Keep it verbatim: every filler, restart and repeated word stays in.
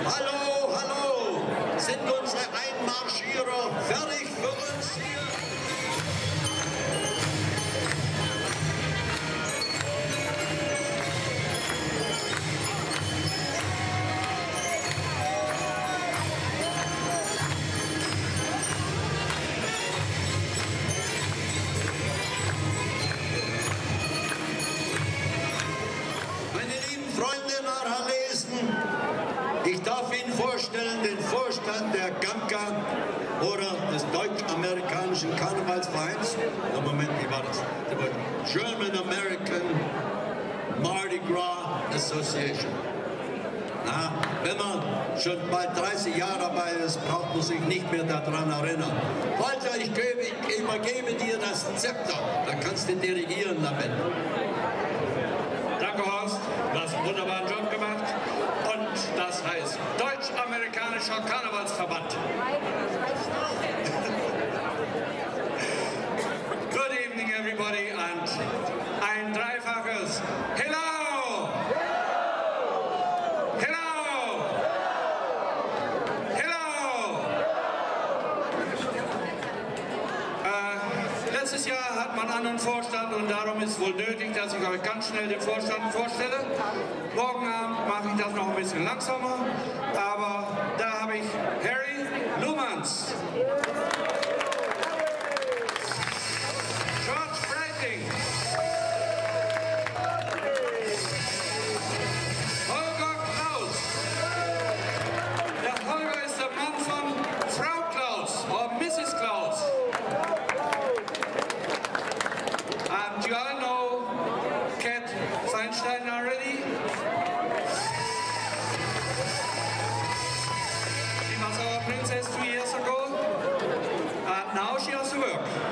Hallo, hallo! Sind unsere Einmarschierer fertig für uns hier? Ich darf Ihnen vorstellen, den Vorstand der GAMGA oder des deutsch-amerikanischen Karnevalsvereins. Im Moment, wie war das? German American Mardi Gras Association. Na, wenn man schon bald dreißig Jahre dabei ist, braucht man sich nicht mehr daran erinnern. Walzer, ich, gebe, ich übergebe dir das Zepter, dann kannst du dirigieren damit. Danke, Horst. Du hast einen wunderbaren Job gemacht. Und das heißt Deutsch-Amerikanischer Karnevalsverband. Good evening, everybody, and ein dreifaches Hello! Hello! Hello! Äh, letztes Jahr hat man einen anderen Vorstand und darum ist es wohl nötig, dass ich euch ganz schnell den Vorstand vorstelle. Morgen Abend mache ich das noch ein bisschen langsamer, aber da habe ich Harry Luhmanns, George Breiting, Holger Klaus. Der Holger ist der Mann von Frau Klaus oder Missus Klaus. And you all know Cat Feinstein already? Princess three years ago, and now she has to work.